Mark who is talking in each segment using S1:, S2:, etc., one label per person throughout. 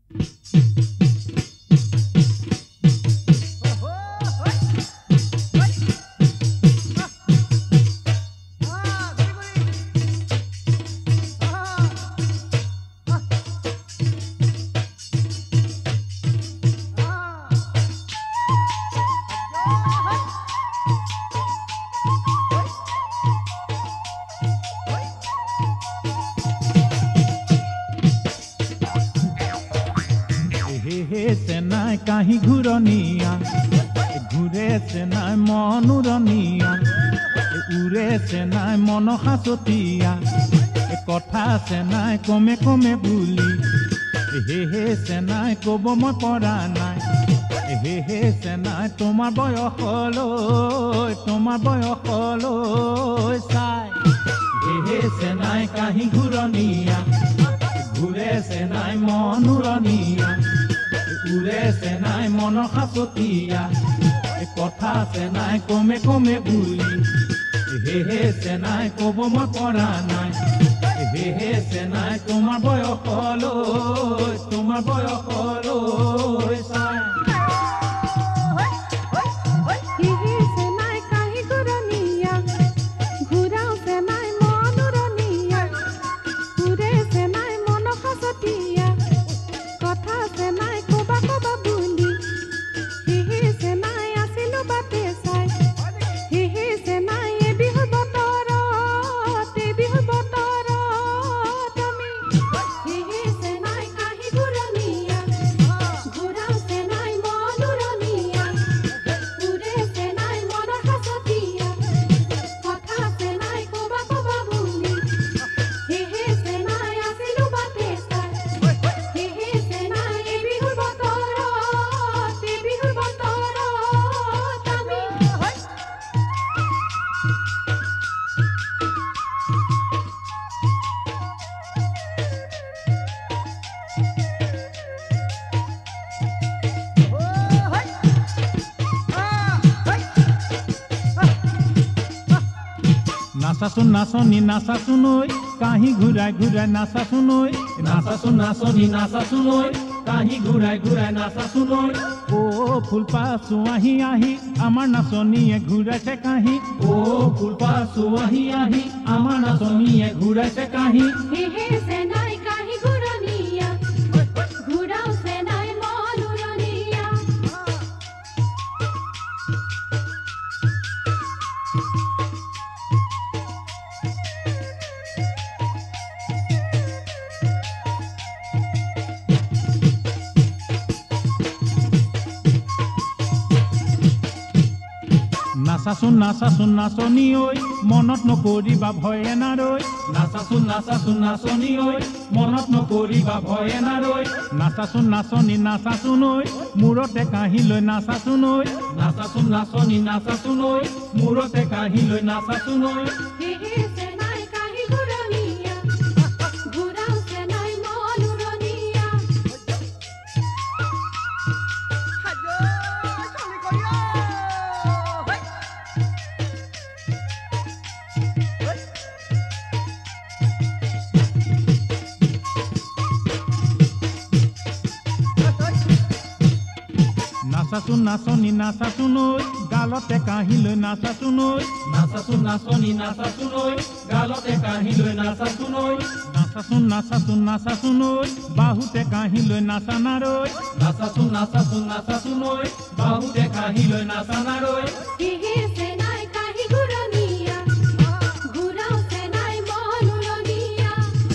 S1: Senai kahi ghuraniya ঘুরে senai মনুরনিয়া উড়ে senai মন হাসতিয়া কথা senai কমে কমে বুলি হে senai কব মই পৰা নাই হে senai তোমাৰ বয়সলৈ চাই হে senai কাহি ঘুরনিয়া ঘুরে senai মনুরনিয়া উড়ে senai মন হাসতিয়া কথা senai কমে কমে বুলি হে senai কব মই পৰা নাই হে senai তোমাৰ বয়সলৈ চাই নাচাচোন নাচনি নাচাচোন ঐ কাহি ঘূৰাই ঘূৰাই নাচাচোন ঐ নাচাচোন নাচনি নাচাচোন ঐ কাহি ঘূৰাই ঘূৰাই নাচাচোন ঐ ও ফুলপাছো আহি আহি আমাৰ নাচনিয়ে ঘূৰাইছে কাহি ও ফুলপাছো আহি আহি আমাৰ নাচনিয়ে ঘূৰাইছে কাহি
S2: হে senai kahi ghuraniya ঘুরাও senai মনুরনিয়া
S1: নাচাচোন নাচাচোন নাচনি ঐ মনত নকৰিবা ভয়ে নাৰৈ নাচাচোন নাচাচোন নাচনি ঐ মনত নকৰিবা ভয়ে নাৰৈ নাচাচোন নাচনি নাচাচোন ঐ মূৰতে কাহি লৈ নাচাচোন ঐ নাচাচোন নাচনি নাচাচোন ঐ মূৰতে কাহি লৈ নাচাচোন ঐ
S2: হে senai kahi ghuraniya ঘুরাও senai মনুরনিয়া
S1: নাচাচোন নাচনি নাচাচোন ঐ গালতে কাহি লৈ নাচাচোন ঐ নাচাচোন নাচনি নাচাচোন ঐ গালতে কাহি লৈ নাচাচোন ঐ নাচাচোন নাচাচোন নাচাচোন ঐ বাহুতে কাহি লৈ নাচানাৰৈ নাচাচোন নাচাচোন নাচাচোন ঐ বাহুতে কাহি লৈ নাচানাৰৈ
S2: হে senai kahi ghuraniya ঘুরাও senai মনুরনিয়া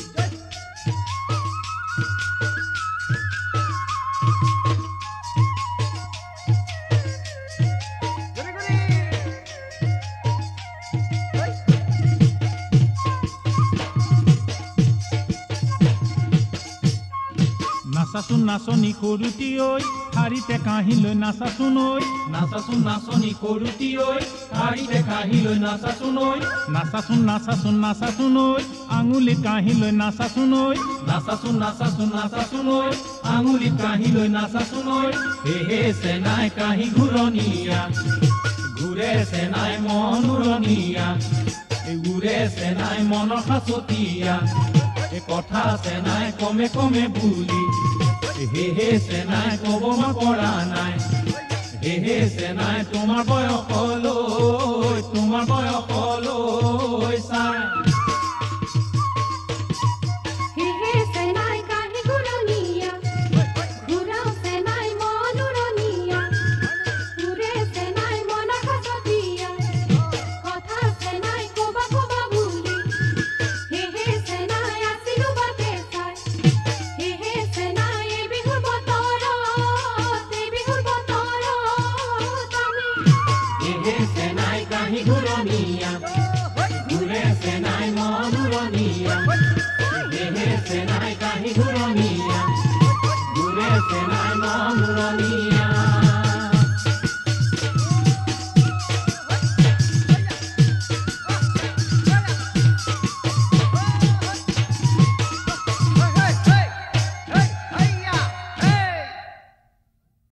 S1: নাচাচোন নাচনি সৰুটি ঐ শাৰীতে কাহি লৈ নাচাচোন ঐ নাচাচোন নাচনি সৰুটি ঐ শাৰীতে কাহি লৈ নাচাচোন ঐ নাচাচোন নাচাচোন নাচাচোন ঐ আঙুলি কাহি লৈ নাচাচোন ঐ নাচাচোন নাচাচোন নাচাচোন ঐ আঙুলি কাহি লৈ নাচাচোন ঐ হে senai কাহি ঘূৰণিয়া ঘূৰে senai মনুৰনিয়া উড়ে senai মনৰ হাসতিয়া কথা senai কমে কমে বুলি চেনাই ক'ব মই পৰা নাই। সেহে চেনাই তোমাৰ বয়স হ'ল